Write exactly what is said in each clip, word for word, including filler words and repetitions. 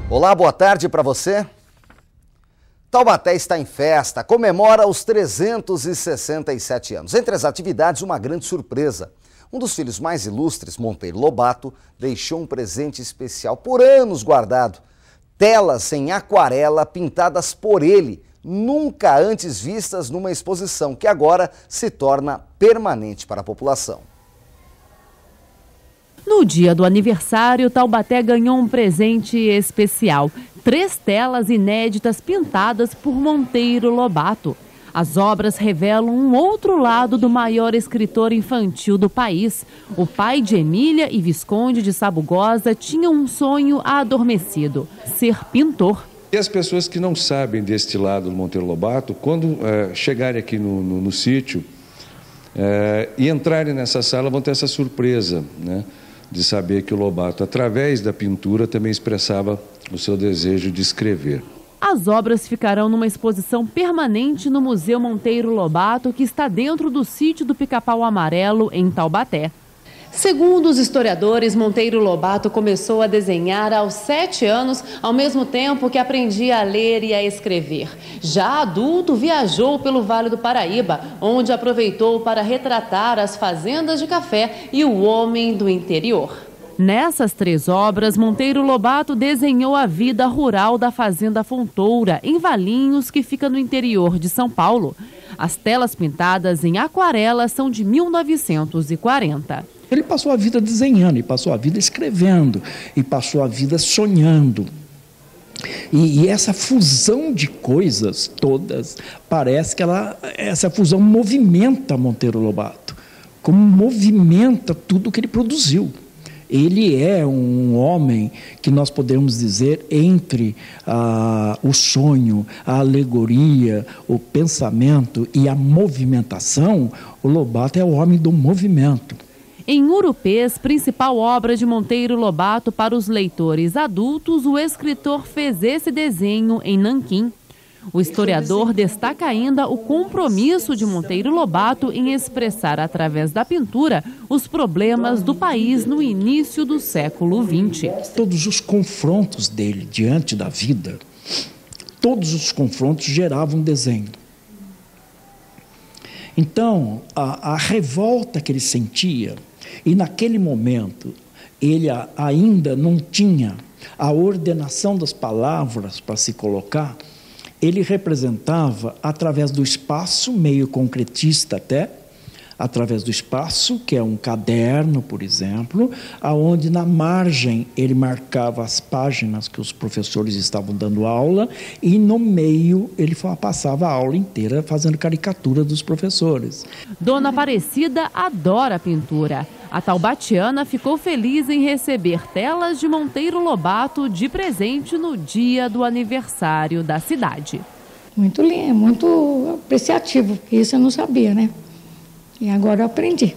Olá, boa tarde para você. Taubaté está em festa, comemora os trezentos e sessenta e sete anos. Entre as atividades, uma grande surpresa. Um dos filhos mais ilustres, Monteiro Lobato, deixou um presente especial por anos guardado. Telas em aquarela pintadas por ele, nunca antes vistas numa exposição, que agora se torna permanente para a população. No dia do aniversário, Taubaté ganhou um presente especial. Três telas inéditas pintadas por Monteiro Lobato. As obras revelam um outro lado do maior escritor infantil do país. O pai de Emília e Visconde de Sabugosa tinha um sonho adormecido: ser pintor. E as pessoas que não sabem deste lado do Monteiro Lobato, quando é, chegarem aqui no, no, no sítio é, e entrarem nessa sala, vão ter essa surpresa, né? De saber que o Lobato, através da pintura, também expressava o seu desejo de escrever. As obras ficarão numa exposição permanente no Museu Monteiro Lobato, que está dentro do sítio do Pica-Pau Amarelo, em Taubaté. Segundo os historiadores, Monteiro Lobato começou a desenhar aos sete anos, ao mesmo tempo que aprendia a ler e a escrever. Já adulto, viajou pelo Vale do Paraíba, onde aproveitou para retratar as fazendas de café e o homem do interior. Nessas três obras, Monteiro Lobato desenhou a vida rural da Fazenda Fontoura, em Valinhos, que fica no interior de São Paulo. As telas pintadas em aquarela são de mil novecentos e quarenta. Ele passou a vida desenhando, e passou a vida escrevendo, e passou a vida sonhando. E, e essa fusão de coisas todas, parece que ela, essa fusão movimenta Monteiro Lobato, como movimenta tudo que ele produziu. Ele é um homem que nós podemos dizer, entre ah, o sonho, a alegoria, o pensamento e a movimentação, o Lobato é o homem do movimento. Em Urupês, principal obra de Monteiro Lobato para os leitores adultos, o escritor fez esse desenho em Nanquim. O historiador destaca ainda o compromisso de Monteiro Lobato em expressar, através da pintura, os problemas do país no início do século vinte. Todos os confrontos dele diante da vida, todos os confrontos geravam desenho. Então, a, a revolta que ele sentia, e naquele momento ele a, ainda não tinha a ordenação das palavras para se colocar, ele representava através do espaço, meio concretista até, através do espaço, que é um caderno, por exemplo, aonde na margem ele marcava as páginas que os professores estavam dando aula, e no meio ele passava a aula inteira fazendo caricatura dos professores. Dona Aparecida adora a pintura. A taubatiana ficou feliz em receber telas de Monteiro Lobato de presente no dia do aniversário da cidade. Muito lindo, muito apreciativo, porque isso eu não sabia, né? E agora eu aprendi.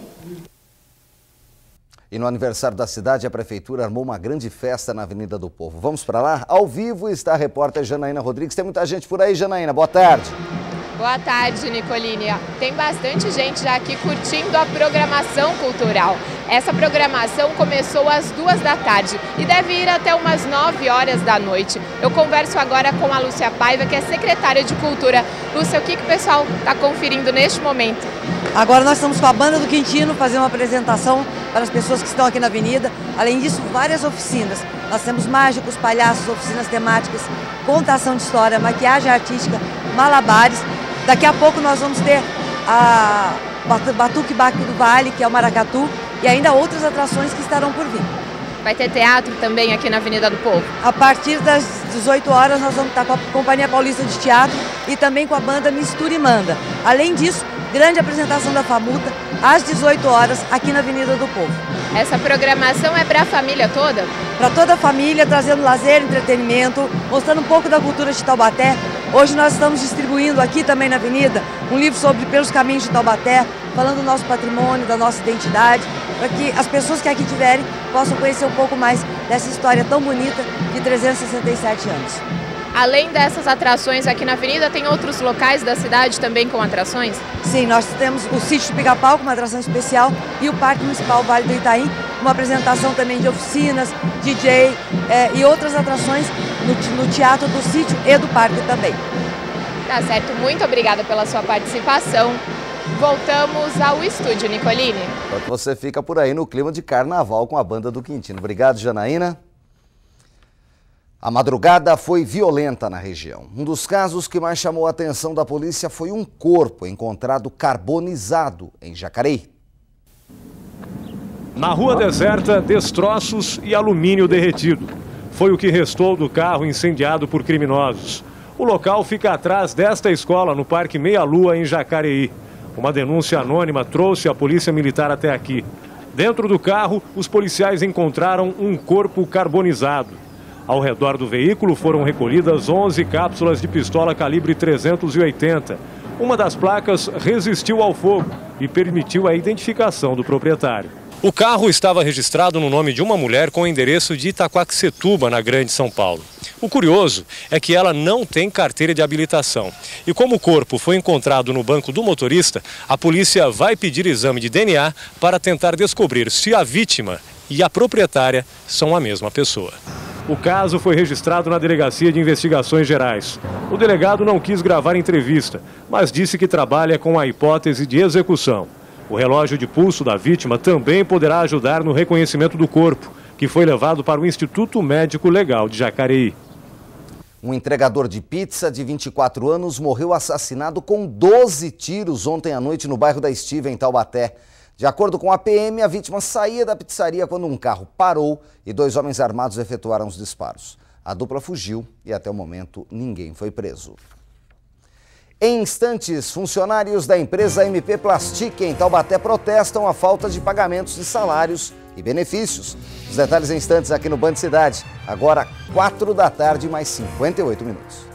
E no aniversário da cidade, a prefeitura armou uma grande festa na Avenida do Povo. Vamos para lá? Ao vivo está a repórter Janaína Rodrigues. Tem muita gente por aí, Janaína. Boa tarde. Boa tarde, Nicoline. Tem bastante gente já aqui curtindo a programação cultural. Essa programação começou às duas da tarde e deve ir até umas nove horas da noite. Eu converso agora com a Lúcia Paiva, que é secretária de Cultura. Lúcia, o que, que o pessoal está conferindo neste momento? Agora nós estamos com a Banda do Quintino fazendo uma apresentação para as pessoas que estão aqui na avenida. Além disso, várias oficinas. Nós temos mágicos, palhaços, oficinas temáticas, contação de história, maquiagem artística, malabares. Daqui a pouco nós vamos ter a Batuque Baque do Vale, que é o maracatu, e ainda outras atrações que estarão por vir. Vai ter teatro também aqui na Avenida do Povo? A partir das dezoito horas nós vamos estar com a Companhia Paulista de Teatro e também com a banda Mistura e Manda. Além disso, grande apresentação da Famuta às dezoito horas aqui na Avenida do Povo. Essa programação é para a família toda? Para toda a família, trazendo lazer, entretenimento, mostrando um pouco da cultura de Taubaté. Hoje nós estamos distribuindo aqui também na Avenida um livro sobre Pelos Caminhos de Taubaté, falando do nosso patrimônio, da nossa identidade, para que as pessoas que aqui tiverem possam conhecer um pouco mais dessa história tão bonita de trezentos e sessenta e sete anos. Além dessas atrações aqui na Avenida, tem outros locais da cidade também com atrações? Sim, nós temos o Sítio do Pica-Pau com uma atração especial e o Parque Municipal Vale do Itaim uma apresentação também de oficinas, D J é, e outras atrações no, no teatro do sítio e do parque também. Tá certo, muito obrigada pela sua participação. Voltamos ao estúdio, Nicoline. Enquanto você fica por aí no clima de carnaval com a banda do Quintino. Obrigado, Janaína. A madrugada foi violenta na região. Um dos casos que mais chamou a atenção da polícia foi um corpo encontrado carbonizado em Jacareí. Na rua deserta, destroços e alumínio derretido. Foi o que restou do carro incendiado por criminosos. O local fica atrás desta escola, no Parque Meia Lua, em Jacareí. Uma denúncia anônima trouxe a polícia militar até aqui. Dentro do carro, os policiais encontraram um corpo carbonizado. Ao redor do veículo foram recolhidas onze cápsulas de pistola calibre trezentos e oitenta. Uma das placas resistiu ao fogo e permitiu a identificação do proprietário. O carro estava registrado no nome de uma mulher com o endereço de Itaquaquecetuba, na Grande São Paulo. O curioso é que ela não tem carteira de habilitação. E como o corpo foi encontrado no banco do motorista, a polícia vai pedir exame de D N A para tentar descobrir se a vítima e a proprietária são a mesma pessoa. O caso foi registrado na Delegacia de Investigações Gerais. O delegado não quis gravar entrevista, mas disse que trabalha com a hipótese de execução. O relógio de pulso da vítima também poderá ajudar no reconhecimento do corpo, que foi levado para o Instituto Médico Legal de Jacareí. Um entregador de pizza de vinte e quatro anos morreu assassinado com doze tiros ontem à noite no bairro da Estiva, em Taubaté. De acordo com a P M, a vítima saía da pizzaria quando um carro parou e dois homens armados efetuaram os disparos. A dupla fugiu e até o momento ninguém foi preso. Em instantes, funcionários da empresa M P Plastic em Taubaté protestam a falta de pagamentos de salários e benefícios. Os detalhes em instantes aqui no Band Cidade. Agora, quatro da tarde, mais cinquenta e oito minutos.